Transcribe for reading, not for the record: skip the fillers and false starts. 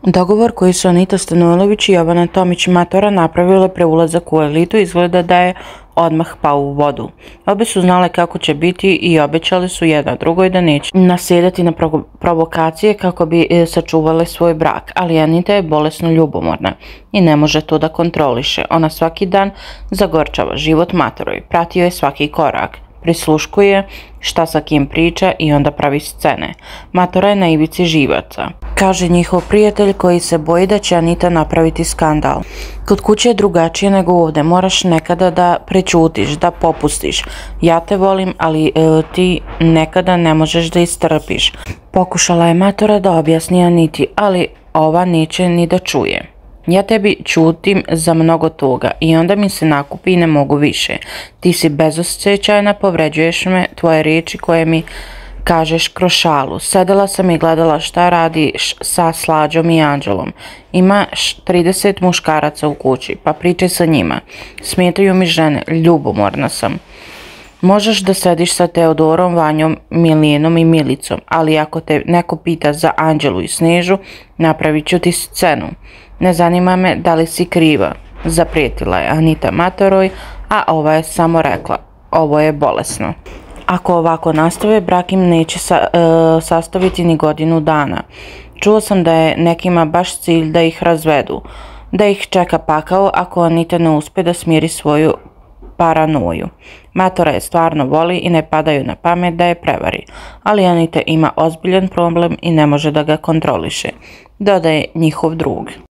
Dogovor koji su Anita Stanojević i Jovana Tomić-Matora napravile pre ulazak u elitu izgleda da je odmah pao u vodu. Obe su znale kako će biti i obećale su jedna drugoj da neće nasjedati na provokacije kako bi sačuvale svoj brak, ali Anita je bolesno ljubomorna i ne može to da kontroliše. Ona svaki dan zagorčava život Matoroj, pratio je svaki korak, prisluškuje šta sa kim priča i onda pravi scene. Matora je na ivici živaca, kaže njihov prijatelj koji se boji da će Anita napraviti skandal. Kod kuće je drugačije nego ovdje, moraš nekada da prećutiš, da popustiš. Ja te volim, ali ti nekada ne možeš da istrpiš. Pokušala je Matora da objasni Aniti, ali ova neće ni da čuje. Ja tebi ćutim za mnogo toga i onda mi se nakupi i ne mogu više. Ti si bezosjećajna, povređuješ me, tvoje riječi koje mi kažeš kroz šalu. Sedela sam i gledala šta radiš sa Slađom i Anđelom. Imaš 30 muškaraca u kući, pa pričaj sa njima. Smetaju mi žene, ljubomorna sam. Možeš da sediš sa Teodorom, Vanjom, Milinom i Milicom, ali ako te neko pita za Anđelu i Snežu, napravit ću ti scenu. Ne zanima me da li si kriva, zaprijetila je Anita Matoroj, a ova je samo rekla, ovo je bolesno. Ako ovako nastave, brak im neće sastaviti ni godinu dana. Čuo sam da je nekima baš cilj da ih razvedu, da ih čeka pakao ako Anita ne uspe da smiri svoju paranoju. Matora je stvarno voli i ne padaju na pamet da je prevari, ali Anita ima ozbiljan problem i ne može da ga kontroliše, dodaje njihov drug.